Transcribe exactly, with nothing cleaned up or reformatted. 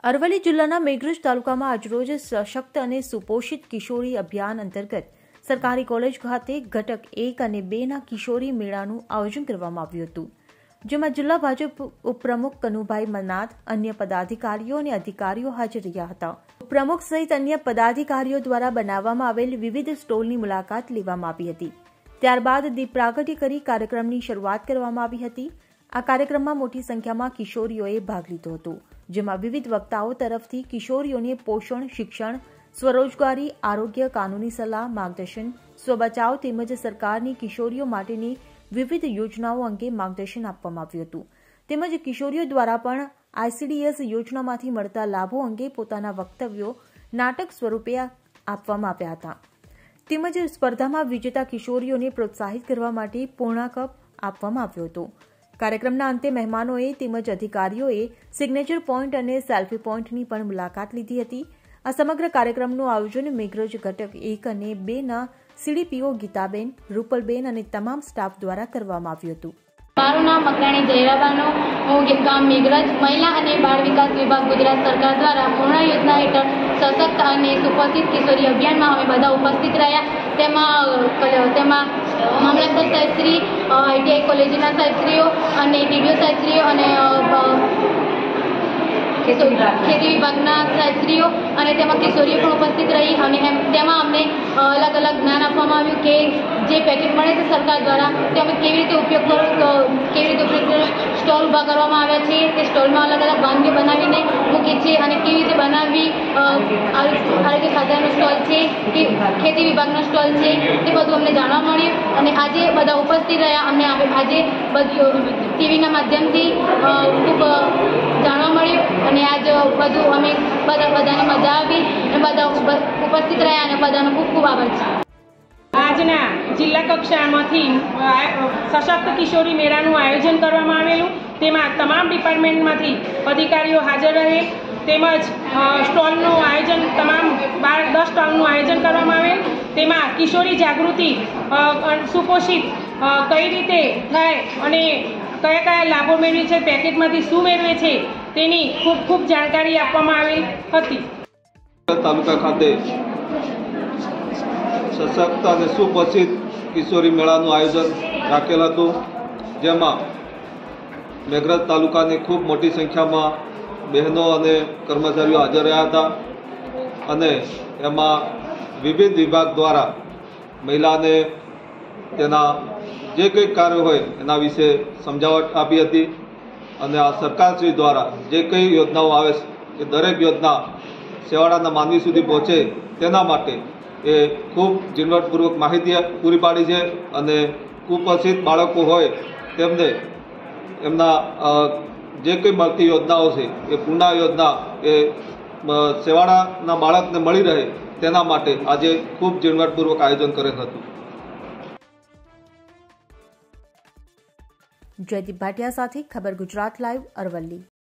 અરવલ્લી જિલ્લાના મેઘરજ તાલુકામાં આજરોજ સશક્ત અને સુપોષિત કિશોરી અભિયાન અંતર્ગત સરકારી કોલેજ ખાતે ઘટક એક અને બે ના કિશોરી મેળાનું આયોજન કરવામાં આવ્યું હતું, જેમાં જિલ્લા ભાજપ ઉપપ્રમુખ કનુભાઈ મનાથ, અન્ય પદાધિકારીઓ અને અધિકારીઓ હાજર રહ્યા હતા. ઉપપ્રમુખ સહિત અન્ય પદાધિકારીઓ દ્વારા બનાવવામાં આવેલ વિવિધ સ્ટોલની મુલાકાત લેવામાં આવી હતી. ત્યારબાદ દીપ પ્રાગટ્ય કરી કાર્યક્રમની શરૂઆત કરવામાં આવી હતી. આ કાર્યક્રમમાં મોટી સંખ્યામાં કિશોરીઓએ ભાગ લીધો હતો, જેમાં વિવિધ વક્તાઓ તરફથી કિશોરીઓને પોષણ, શિક્ષણ, સ્વરોજગારી, આરોગ્ય, કાનૂની સલાહ, માર્ગદર્શન, સ્વબચાવ તેમજ સરકારની કિશોરીઓ માટેની વિવિધ યોજનાઓ અંગે માર્ગદર્શન આપવામાં આવ્યું હતું. તેમજ કિશોરીઓ દ્વારા પણ આઈસીડીએસ યોજનામાંથી મળતા લાભો અંગે પોતાના વક્તવ્યો નાટક સ્વરૂપે આપવામાં આવ્યા હતા. તેમજ સ્પર્ધામાં વિજેતા કિશોરીઓને પ્રોત્સાહિત કરવા માટે પૂર્ણ કપ આપવામાં આવ્યો હતો. કાર્યક્રમના અંતે મહેમાનોએ તેમજ અધિકારીઓએ સિગ્નેચર પોઈન્ટ અને સેલ્ફી પોઈન્ટની પણ મુલાકાત લીધી હતી. આ સમગ્ર કાર્યક્રમનું આયોજન મેઘરજ ઘટક એક અને બે ના સીડીપીઓ ગીતાબેન, રૂપલબેન અને તમામ સ્ટાફ દ્વારા કરવામાં આવ્યું હતું. મારું નામ મકરાણી જયરાબાનો, હું ગામ મેઘરજ મહિલા અને બાળ વિકાસ વિભાગ ગુજરાત સરકાર દ્વારા પૂર્ણ યોજના હેઠળ સશક્ત અને સુપોષિત કિશોરી અભિયાનમાં અમે બધા ઉપસ્થિત રહ્યા. તેમાં તેમાં મામલતદાર સાહેબશ્રી, આઈટીઆઈ કોલેજના સાહેબશ્રીઓ અને ટીડીઓ સાહેબશ્રીઓ અને ખેતી વિભાગના સાહેબશ્રીઓ અને તેમાં કિશોરીઓ પણ ઉપસ્થિત રહી અને તેમાં અમને અલગ અલગ જ્ઞાન આપવામાં આવ્યું કે જે પેકેટ મળે છે સરકાર દ્વારા તે અમે કેવી રીતે ઉપયોગ કરો કેવી રીતે ઉપયોગ સ્ટોલ ઊભા કરવામાં આવ્યા છે. તે સ્ટોલમાં અલગ અલગ વાનગીઓ બનાવીને મૂકી છે અને કેવી રીતે બનાવવી, આરોગ્ય ખાતાનો સ્ટોલ છે કે ખેતી વિભાગનો સ્ટોલ છે, તે બધું અમને જાણવા મળ્યું અને આજે બધા ઉપસ્થિત રહ્યા. અમને આજે બધું ટીવીના માધ્યમથી ખૂબ જાણવા મળ્યું અને આજ બધું અમે બધા બધાને મજા આવી અને બધા ઉપસ્થિત રહ્યા અને બધાનો ખૂબ ખૂબ આભાર છે. આજના જિલ્લા કક્ષામાંથી સશક્ત કિશોરી મેળાનું આયોજન કરવામાં આવેલું, તેમાં તમામ ડિપાર્ટમેન્ટમાંથી અધિકારીઓ હાજર રહે તેમજ સ્ટોલનું આયોજન તમામ બાર દસ સ્ટોલનું આયોજન કરવામાં આવેલ. તેમાં કિશોરી જાગૃતિ, સુપોષિત કઈ રીતે થાય અને કયા કયા લાભો મેળવે છે, પેકેટમાંથી શું મેળવે છે તેની ખૂબ ખૂબ જાણકારી આપવામાં આવેલ હતી. તાલુકા ખાતે સશક્ત અને સુપોષિત કિશોરી મેળાનું આયોજન રાખેલ હતું, જેમાં મેઘરજ તાલુકાની ખૂબ મોટી સંખ્યામાં બહેનો અને કર્મચારીઓ હાજર રહ્યા હતા અને એમાં વિવિધ વિભાગ દ્વારા મહિલાને તેના જે કંઈ કાર્ય હોય એના વિશે સમજાવટ આપી હતી અને આ સરકારશ્રી દ્વારા જે કંઈ યોજનાઓ આવે છે એ દરેક યોજના છેવાડાના માનવી સુધી પહોંચે તેના માટે એ ખૂબ ઝીણવટપૂર્વક માહિતી પૂરી પાડી છે અને કુપોષિત બાળકો હોય તેમને એમના જે કંઈ મળતી યોજનાઓ છે એ પૂર્ણ યોજના એ છેવાડાના બાળકને મળી રહે તેના માટે આજે ખૂબ ઝીણવટપૂર્વક આયોજન કરેલ હતું. જયદીપ ભાટિયા સાથે ખબર ગુજરાત લાઈવ, અરવલ્લી.